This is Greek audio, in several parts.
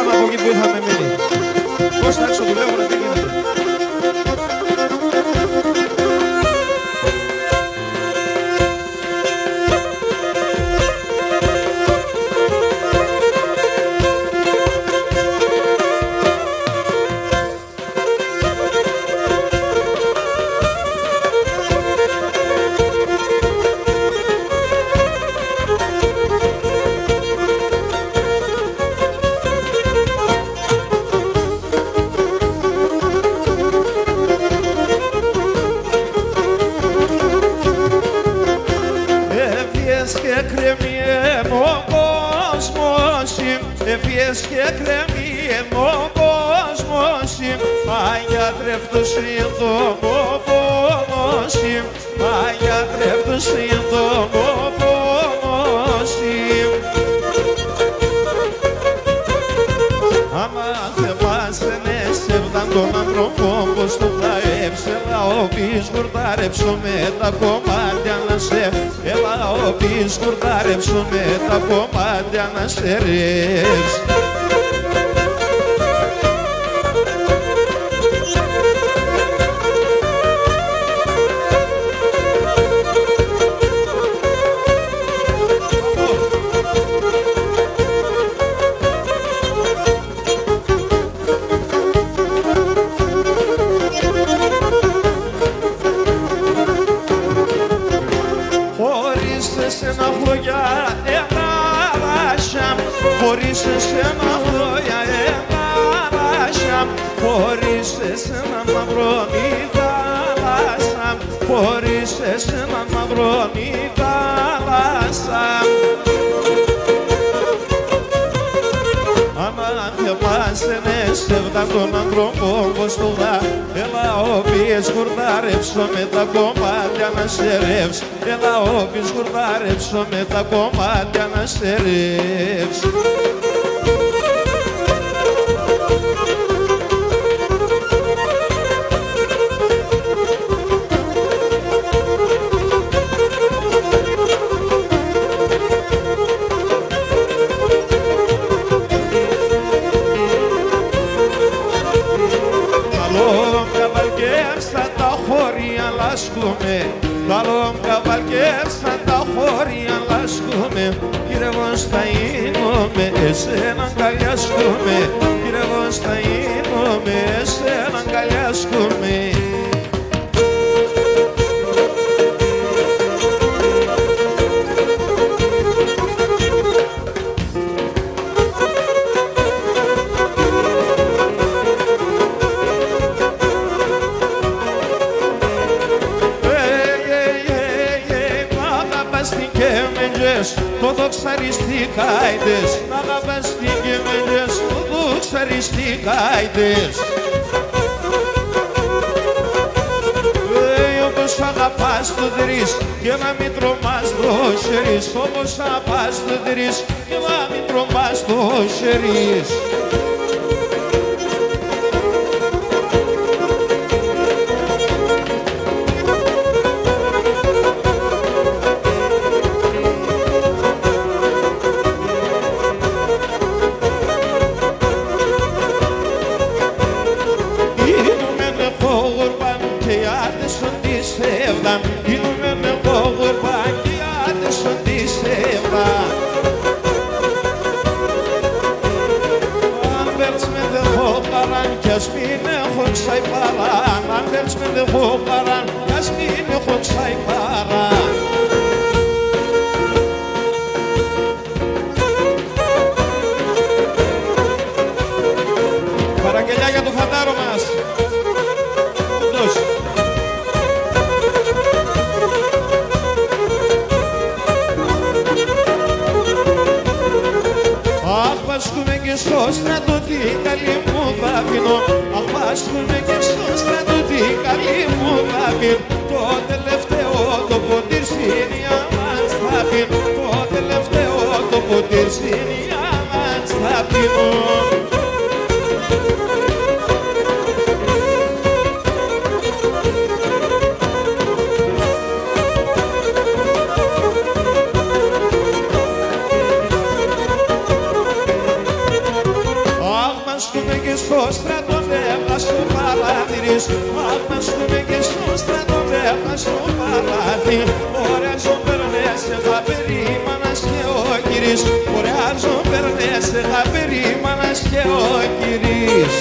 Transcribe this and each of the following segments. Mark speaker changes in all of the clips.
Speaker 1: Πάμε από εκεί που είχαμε μείνει. Πώς θα έξω δουλεύουνε, τι γίνεται.
Speaker 2: Έφυγες και κρέμιε ο κόσμος, αγιατρεύτος το πόμος, αγιατρεύτος το πόμος. Άμα θεμάσαινε σεβδαν τον άνθρωπο πως το θα έψελα ο πεις γουρτάρεψω με τα κομμάτια να σε έλα ο πεις γουρτάρεψω με τα κομμάτια να σε ρέψει. Χωρίς εσένα χρόνια επάρασαν, χωρίς εσένα μαυρώνει η θάλασσα, χωρίς εσένα μαυρώνει η θάλασσα. Άμα θεμάσαινε σεβδά τον άνθρωπο πως το δά, έλα όποιες χουρτάρεψω με τα κομμάτια να σε ρεύσει, έλα όποιες χουρτάρεψω με τα κομμάτια να σε ρεύσει. Καλόν καβαλκεύσαν τα χώρια λάσκουμε, κυρεύως θα γίνομαι, εσένα αγκαλιάσκουμε, κυρεύως θα γίνομαι, εσένα αγκαλιάσκουμε. Το δοξαριστικάιτες, να αγαπαστεί και μελιές, το δοξαριστικάιτες. Όπως αγαπάς το δρύς και να μην τρομάς το χερίς, όπως αγαπάς το δρύς και να μην τρομάς το χερίς. Ας μην έχω ξάει παράν, αν θέλεις με δεχώ παράν, ας μην έχω ξάει παράν. Παραγγελιά για το φαντάρο μας. Ούτως. Απάσχουμε και στο στρατό την καλή μου θα πίνω, απάσχουμε και στο στρατό την καλή μου θα πίνω, το τελευταίο το ποτήρ σύνια μας θα πίνω, το τελευταίο το ποτήρ σύνια μας θα πίνω. Αμάσχουμε και στο στρατό δεν στο παρατηρείς. Αμάσχουμε και στο στρατό δεν στο παρατηρείς. Ωραία ζω περνές, θα περίμανας και ο Κύρις. Ωραία ζω περνές, θα περίμανας και ο Κύρις.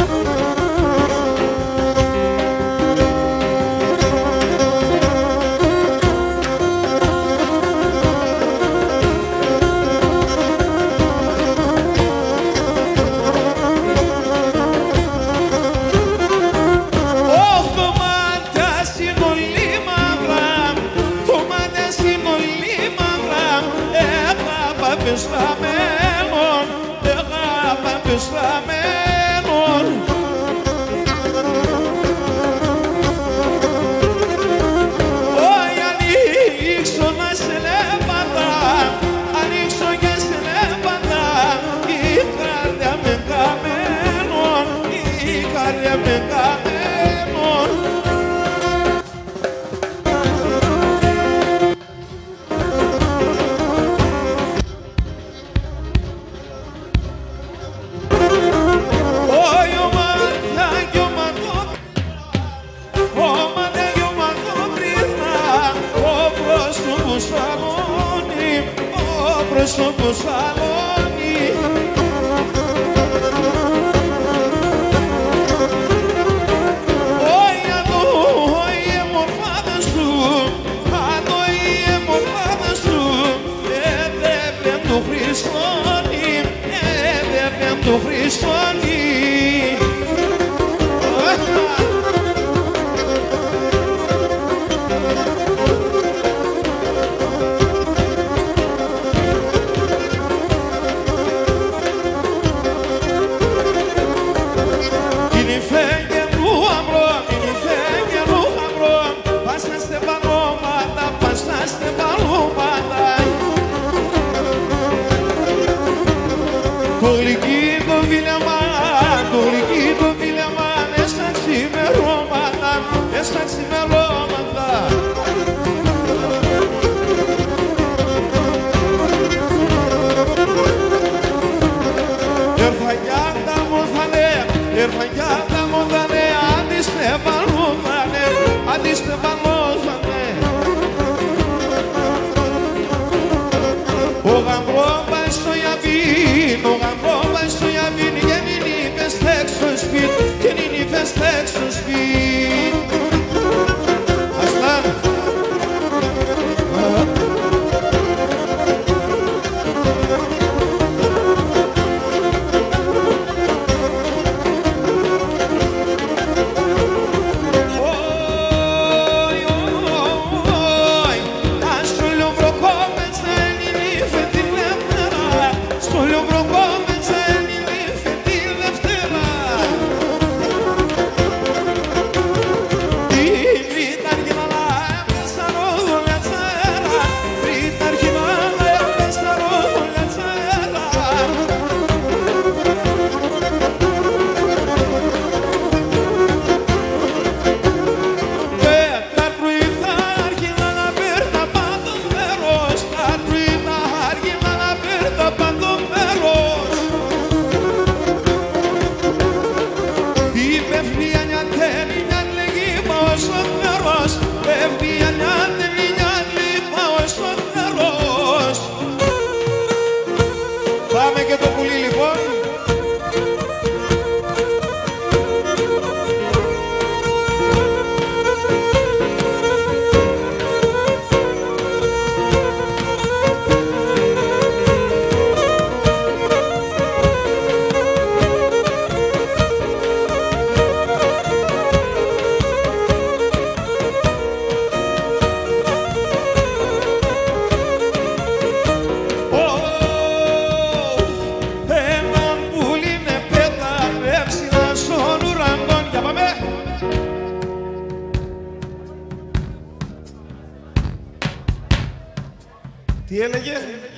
Speaker 1: Τι έλεγε?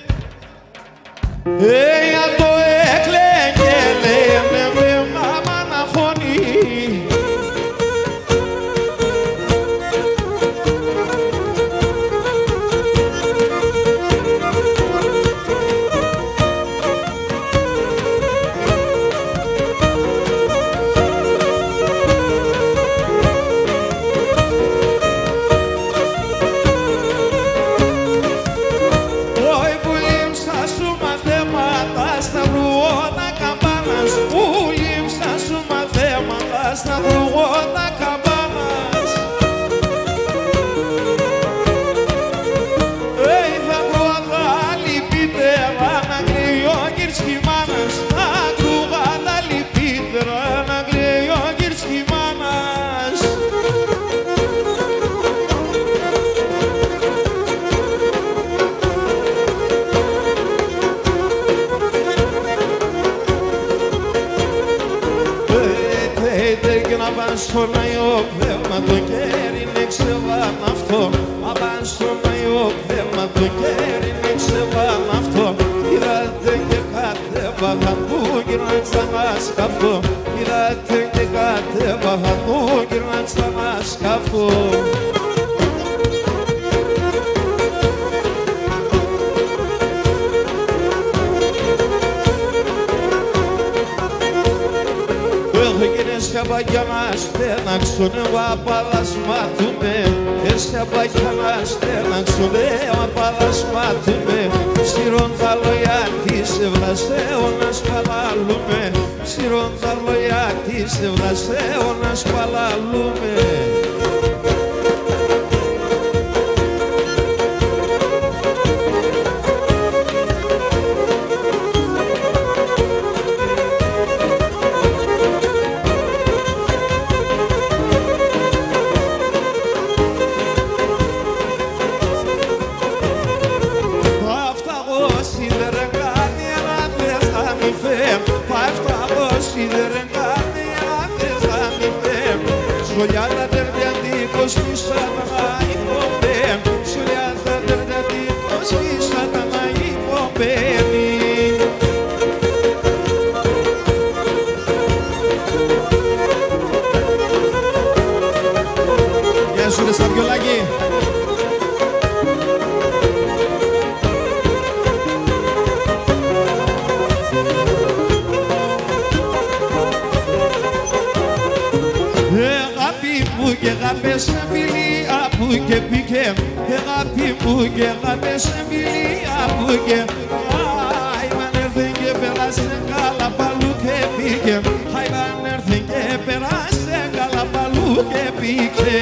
Speaker 2: Για το έκλαιγε, λέμε με μάμα να φωνεί. μάνας που λείψα σου μαθαίματα στα φρούγωτα καμπάνας. Θα κρούγα λυπήτερα να κλαίει ο Κυρσκι μάνας. Θα κρούγα λυπήτερα να κλαίει ο Κυρσκι μάνας. Και να πας στον Άγιο Πνεύμα το κέρι είναι ξεβάν αυτό. Να πας στον Άγιο Πνεύμα το κέρι είναι ξεβάν αυτό. Είδατε και κατέβαγαν που γυρνάν ξανά σκαφό. Είδατε και κατέβαγαν που γυρνάν ξανά σκαφό. Έσχαπα να στέναξον, εγώ απαλλασμάτουνε. Έσχαπα να στέναξον, εγώ απαλλασμάτουνε. Σύρον τα λόγια της ευλαστέω να σπαλαλούμε. Σύρον τα λόγια της ευλαστέω να σπαλαλούμε. Σολιάτα τερδιατήκος πίσατα να υποπέμ. Σολιάτα τερδιατήκος πίσατα να υποπέμει. Γεια σου ρε Σταυριολάκη. Και αγάπες φιλία που και πήγε. Αγάπη μου και αγάπες φιλία που και. Άιμαν έρθεν και περάσε καλά παλού και πήγε. Άιμαν έρθεν και περάσε καλά παλού και πήγε.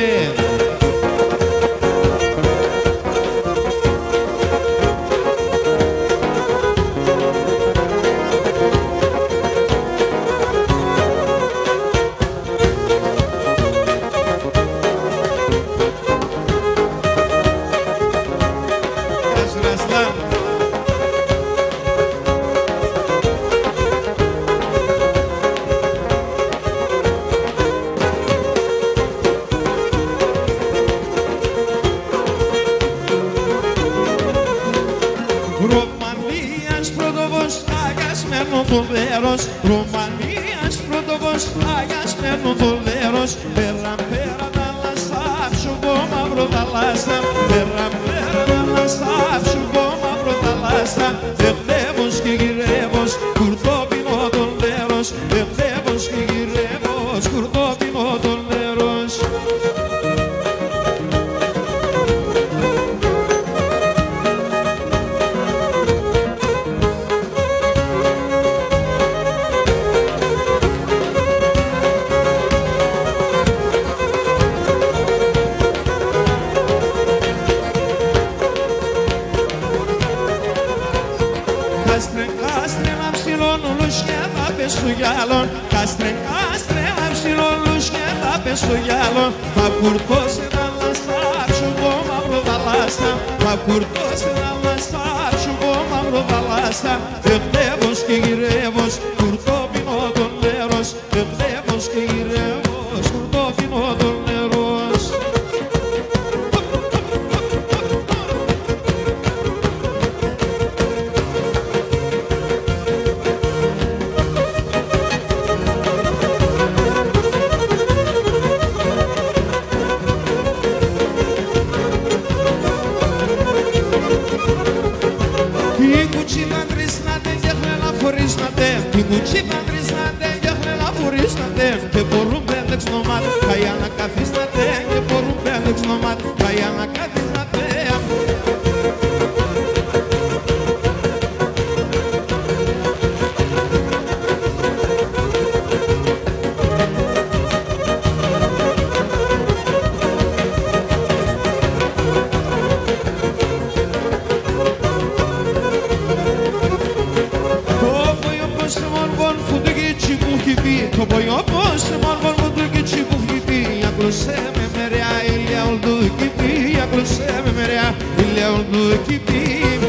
Speaker 2: Ρουμανίας πρωτοβός αγιασμένο το δέρος. Πέρα πέρα να λαστάψου πω μαύρο τα λάστα. Πέρα πέρα να λαστάψου πω μαύρο τα λάστα. Ευτεύος και γυρεύος κουρτόπινο τον δέρος. Ευτεύος και γυρεύος κουρτόπινο τον δέρος. Στο γυάλο, κάστρε, κάστρε, αψιλόλους και θα πες στο γυάλο. Θα κουρτώσει να λαστάψου το μαύρο δαλάστα. Θα κουρτώσει να λαστάψου το μαύρο δαλάστα. Ευτεύος και γυρεύος, κουρτόπινο τον νερός. Ευτεύος και γυρεύος, κουρτόπινο τον νερός. Την το ποιο πως μόρμον μου του κιτσί που φλιτεί Ακλωσέ με μεριά ηλιά ουλδού κυπή Ακλωσέ με μεριά ηλιά ουλδού κυπή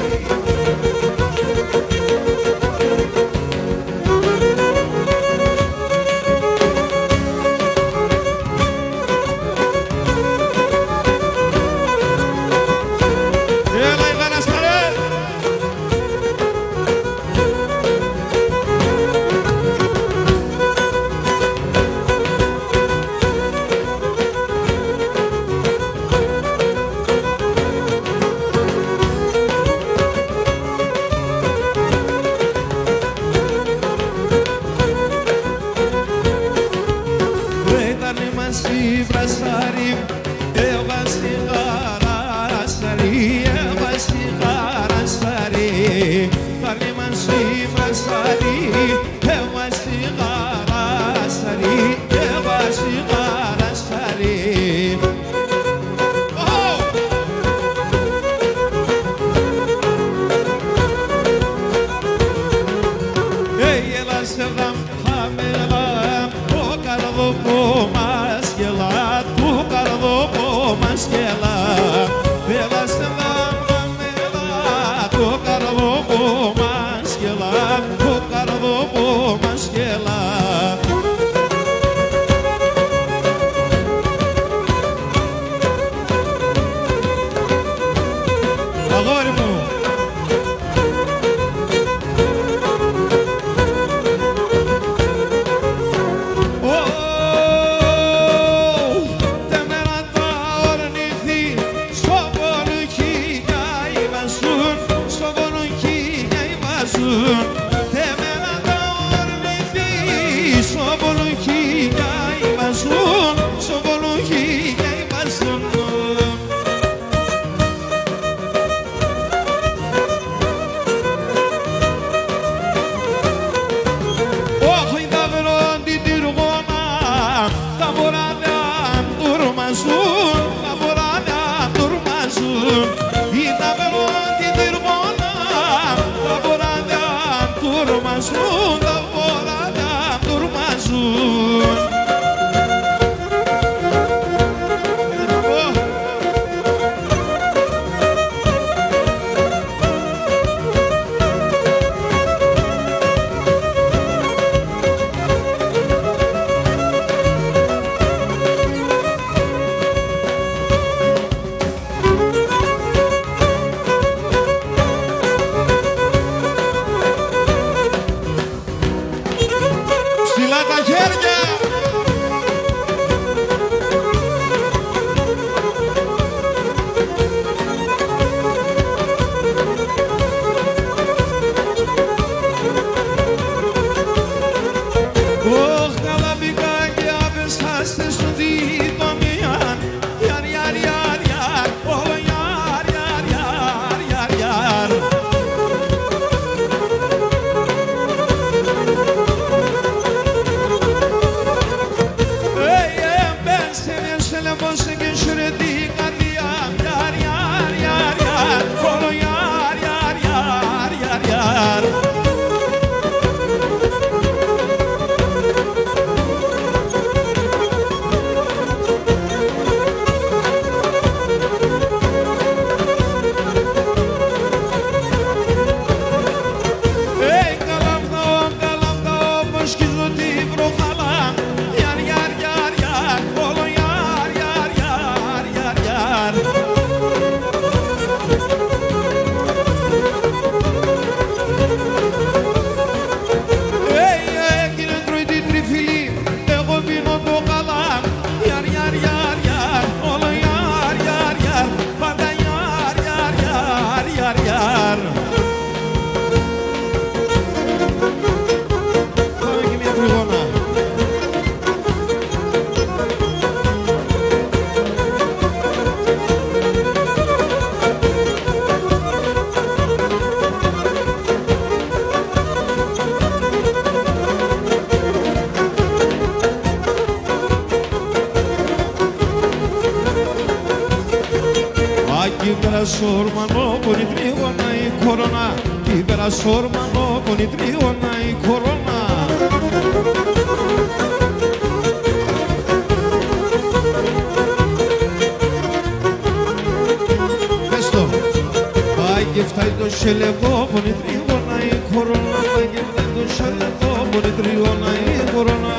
Speaker 3: Sormano con i trigona e corona, libera sormano con i trigona e corona. dușele gomuri trigona e corona Maghiule dușele gomuri trigona e corona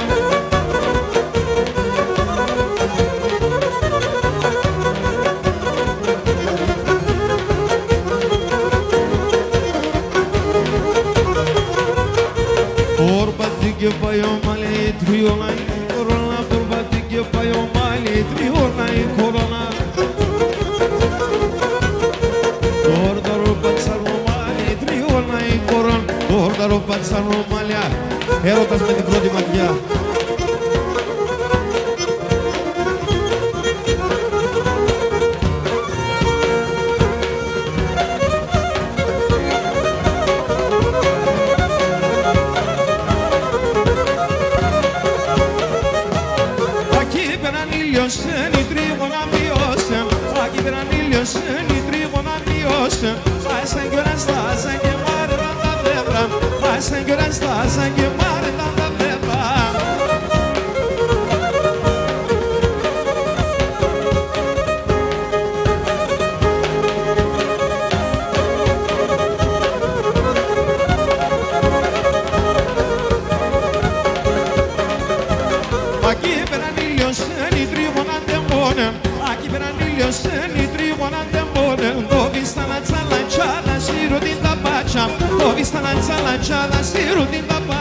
Speaker 3: Orbatige bayo male trigona e corona Orbatige bayo male trigona e corona Δόρδαρο πατσανό μαλλιά, έρωτας με την πρώτη ματιά. Aquí πέραν ήλιος, η τρίγωνα μειώσεν. Aquí πέραν ήλιος, η τρίγωνα μειώσεν. Στάσαν κι όλα στάσαν και μάρευαν τα δέντρα. Στάσαν κι όλα στάσαν και μάρευαν τα δέντρα. Aquí πέραν ήλιος, η τρίγωνα ντεμπόνεν. Aquí πέραν ήλιος, η τρίγωνα ντεμπόνεν. Το βίσταν ατσαλαντσάλα, σύρω την ταπάτσα. Το βίσταν ατσαλαντσάλα, σύρω την ταπάτσα.